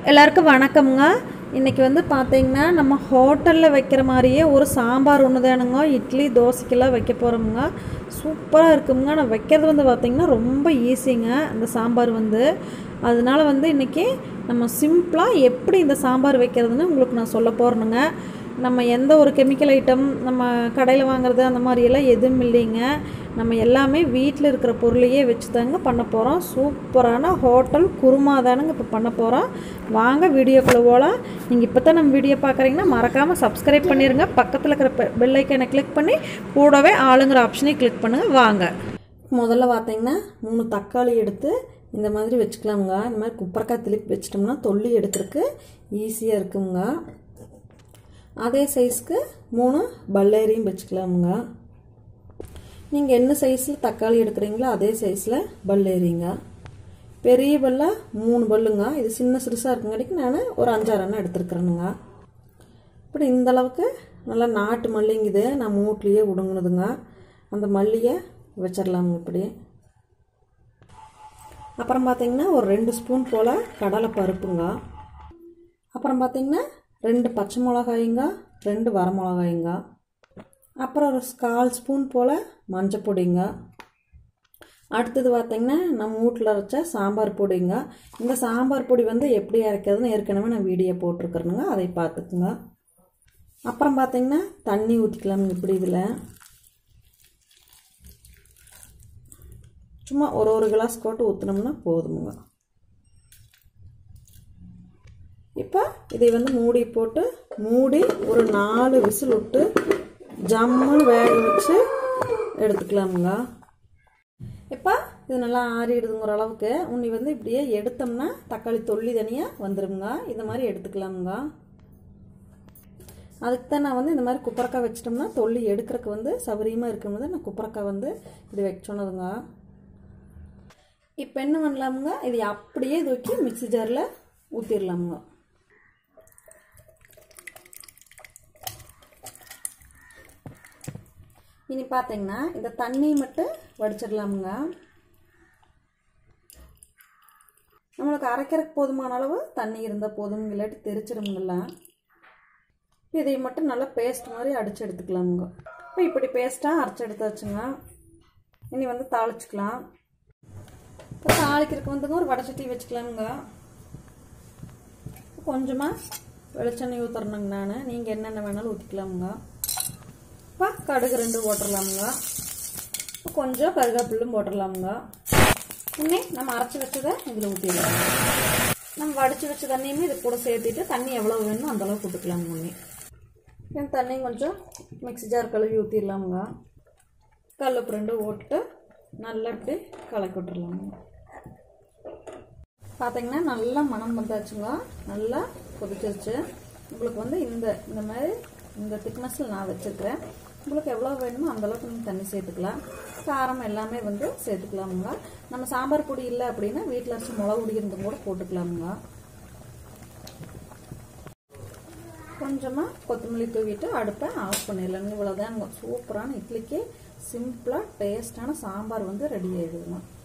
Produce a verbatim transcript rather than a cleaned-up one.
எல்லாருக்கும் வணக்கம்ங்க. இன்றைக்கி வந்து பார்த்திங்கன்னா நம்ம ஹோட்டலில் வைக்கிற மாதிரியே ஒரு சாம்பார் ஒன்று தானுங்க. இட்லி தோசைக்கெல்லாம் வைக்க போகிறோமுங்க. சூப்பராக இருக்குங்க. நான் வைக்கிறது வந்து பார்த்திங்கன்னா ரொம்ப ஈஸிங்க இந்த சாம்பார் வந்து. அதனால வந்து இன்றைக்கி நம்ம சிம்பிளாக எப்படி இந்த சாம்பார் வைக்கிறதுன்னு உங்களுக்கு நான் சொல்ல போகிறேனுங்க. நம்ம எந்த ஒரு கெமிக்கல் ஐட்டம் நம்ம கடையில் வாங்குறது அந்த மாதிரியெல்லாம் எதுவும் இல்லைங்க. நம்ம எல்லாமே வீட்டில் இருக்கிற பொருளையே வச்சு தாங்க பண்ண போகிறோம். சூப்பரான ஹோட்டல் குருமா தானுங்க இப்போ பண்ண போகிறோம். வாங்க வீடியோக்குள்ளே போகலாம். நீங்கள் இப்போ தான் நம்ம வீடியோ பார்க்குறீங்கன்னா மறக்காமல் சப்ஸ்கிரைப் பண்ணிடுங்க. பக்கத்தில் இருக்கிற பெல் ஐக்கனை கிளிக் பண்ணி கூடவே ஆளுங்கிற ஆப்ஷனை கிளிக் பண்ணுங்கள். வாங்க. முதல்ல பார்த்தீங்கன்னா மூணு தக்காளி எடுத்து இந்த மாதிரி வச்சுக்கலாமுங்க. இந்த மாதிரி குப்பரக்காய் திருப்பி வச்சிட்டோம்னா தொல்லி எடுக்கிறதுக்கு ஈஸியாக இருக்குங்க. அதே சைஸ்க்கு மூணு பல்லேரியும் வச்சுக்கலாமுங்க. நீங்கள் என்ன சைஸில் தக்காளி எடுக்கிறீங்களோ அதே சைஸில் பல்லேரிங்க. பெரிய பல்ல மூணு பல்லுங்க. இது சின்ன சிறுசாக இருக்குங்காட்டிக்கு நான் ஒரு அஞ்சாறு எண்ணெய் எடுத்துருக்குறேனுங்க. இப்படி இந்த அளவுக்கு நல்லா நாட்டு மல்லிங்குது நான் மூட்லேயே விடுங்குனதுங்க. அந்த மல்லியை வச்சிடலாமுங்க இப்படி. அப்புறம் பார்த்திங்கன்னா ஒரு ரெண்டு ஸ்பூன் போல் கடலை பருப்புங்க. அப்புறம் பார்த்திங்கன்னா ரெண்டு பச்சை மிளகாய்ங்க, ரெண்டு வர மிளகாய்ங்க. அப்புறம் ஒரு கால் ஸ்பூன் போல் மஞ்சள் பொடிங்க. அடுத்தது பார்த்திங்கன்னா நம்ம வீட்டில் அரைச்ச சாம்பார் பொடிங்க. இந்த சாம்பார் பொடி வந்து எப்படி அரைக்கிறதுன்னு ஏற்கனவே நான் வீடியோ போட்டிருக்கிறேனுங்க, அதை பார்த்துக்குங்க. அப்புறம் பார்த்திங்கன்னா தண்ணி ஊற்றிக்கலாமுங்க. இப்படி இதில் சும்மா ஒரு ஒரு கிளாஸ் போட்டு ஊற்றினோம்னா போதுமுங்க. இப்போ இதை வந்து மூடி போட்டு மூடி ஒரு நாலு விசில் விட்டு ஜம்முன்னு வேக வச்சு எடுத்துக்கலாமுங்க. இப்போ இது நல்லா ஆறிடுதுங்கிற அளவுக்கு உன்னி வந்து இப்படியே எடுத்தோம்னா தக்காளி தொல்லி தனியாக வந்துடுங்க. இந்த மாதிரி எடுத்துக்கலாமுங்க. அதுக்கு தான் நான் வந்து இந்த மாதிரி குப்பரக்காய் வச்சிட்டோம்னா தொல்லி எடுக்கிறதுக்கு வந்து சௌகரியமாக இருக்கும்போது நான் குப்பரக்காய் வந்து இப்படி வச்சோன்னதுங்க. இப்போ என்ன பண்ணலாமுங்க, இது அப்படியே தூக்கி மிக்சி ஜாரில் ஊற்றிடலாமுங்க. இனி பார்த்தீங்கன்னா இந்த தண்ணி மட்டும் வடிச்சிடலாமுங்க. நம்மளுக்கு அரைக்கிறதுக்கு போதுமான அளவு தண்ணி இருந்தால் போதும், இல்லாட்டி தெரிச்சிடுங்கள. இதை மட்டும் நல்லா பேஸ்ட் மாதிரி அடித்து எடுத்துக்கலாமுங்க. இப்போ இப்படி பேஸ்ட்டாக அரைச்சி எடுத்தாச்சுங்க. இனி வந்து தாளிச்சிக்கலாம். இப்போ தாளிக்கிறதுக்கு வந்துங்க ஒரு வடைச்சட்டி வச்சுக்கலாமுங்க. கொஞ்சமாக வெளிச்செண்ணெய் ஊற்றுறணுங்க. நான் நீங்கள் என்னென்ன வேணாலும் ஊற்றிக்கலாமுங்க. இப்போ கடுகு ரெண்டு போட்டுடலாமுங்க. கொஞ்சம் கருவேப்பிலும் போட்டுடலாமுங்க. இன்னே நம்ம அரைச்சி வச்சதை இதில் ஊற்றிடலாம். நம்ம வடித்து வச்ச தண்ணியுமே இது கூட சேர்த்துட்டு தண்ணி எவ்வளோ வேணுமோ அந்தளவுக்கு ஊற்றிக்கலாமுங்க. உன்னே என் தண்ணியும் கொஞ்சம் மிக்ஸி ஜார் கழுவி ஊற்றிடலாமுங்க. கல்லுப்பு ரெண்டு ஓட்டு நல்லா இப்படி கலக்கி விட்டுடலாமுங்க. பார்த்தீங்கன்னா நல்லா மணம் வந்தாச்சுங்க. நல்லா கொதிச்சிருச்சு. உங்களுக்கு வந்து இந்த இந்த மாதிரி இந்த திக்னஸில் நான் வச்சுருக்கிறேன். உங்களுக்கு எவ்வளோ வேணுமோ அந்தளவுக்கு நீங்கள் தண்ணி சேர்த்துக்கலாம். காரம் எல்லாமே வந்து சேர்த்துக்கலாமுங்க. நம்ம சாம்பார் பொடி இல்லை அப்படின்னா வீட்டில் அரைச்சி மிளகு பொடி இருந்தும் கூட போட்டுக்கலாமுங்க. கொஞ்சமாக கொத்தமல்லி தூவிட்டு அடுப்பை ஆஃப் பண்ணிடலாங்க. இவ்வளோதாங்க. சூப்பரான இட்லிக்கு சிம்பிளாக டேஸ்டான சாம்பார் வந்து ரெடி ஆகிடுதுங்க.